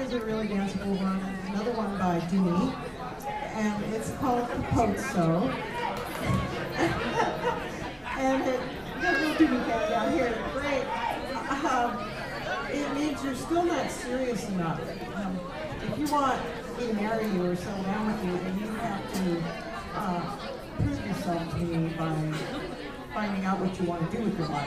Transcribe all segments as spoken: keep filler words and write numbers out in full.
Isn't Really Danceable one, another one by Dewey, and it's called Capozo. And it, got a little Dewey cat down here, great. Um, it means you're still not serious enough. Um, if you want me to marry you or settle down with you, then you have to uh, prove yourself to me by finding out what you want to do with your life.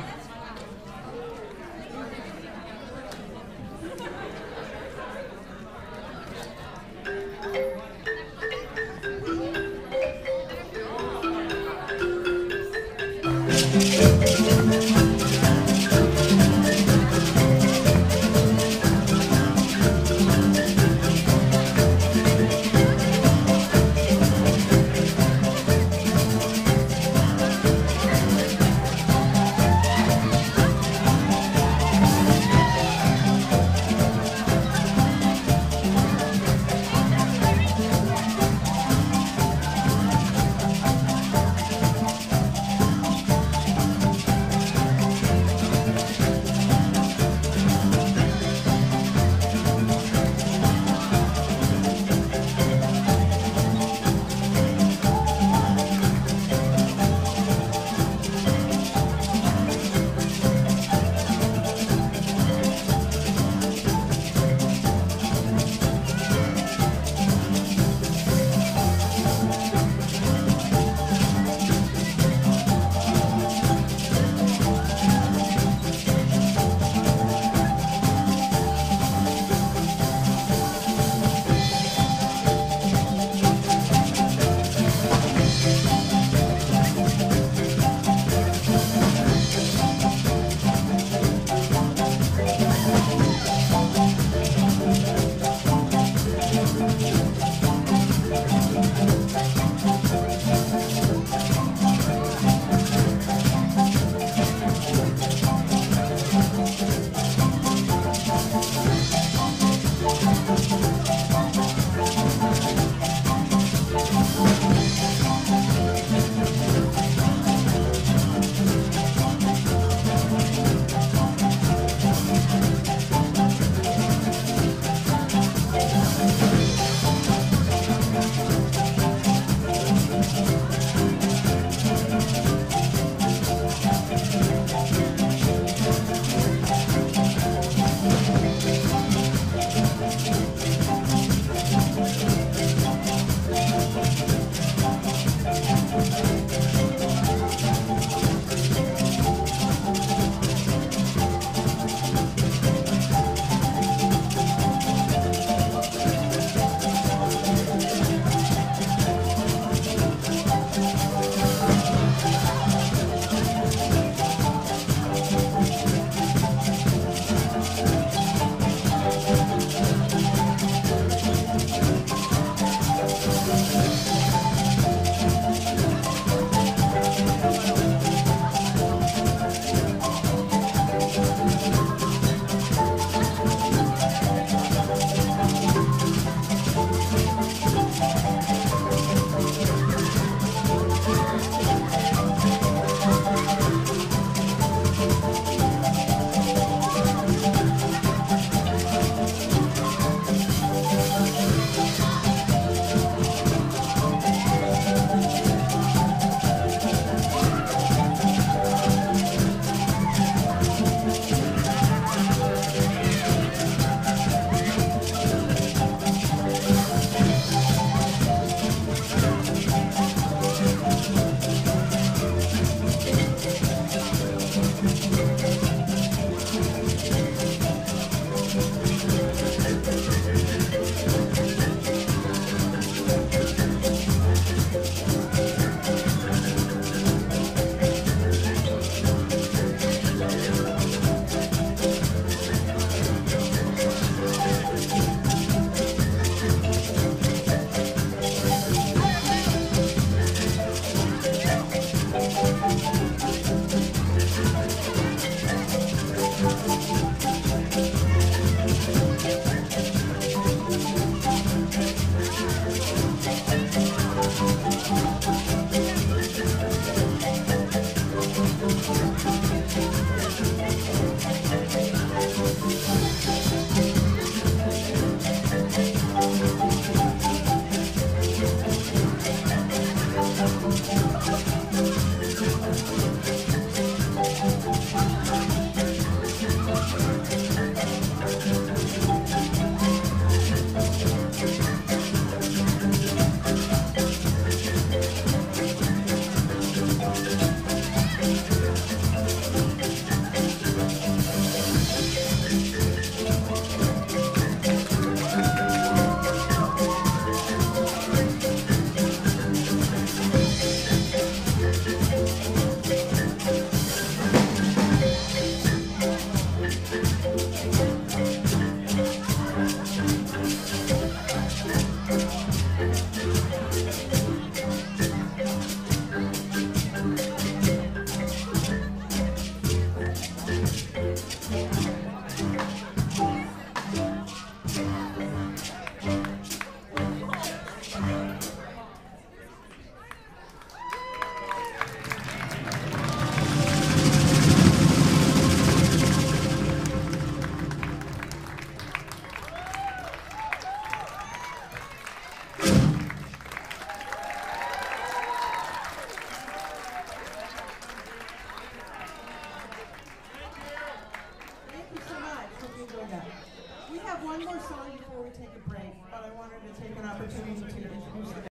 one more song before we take a break, but I wanted to take an opportunity to introduce the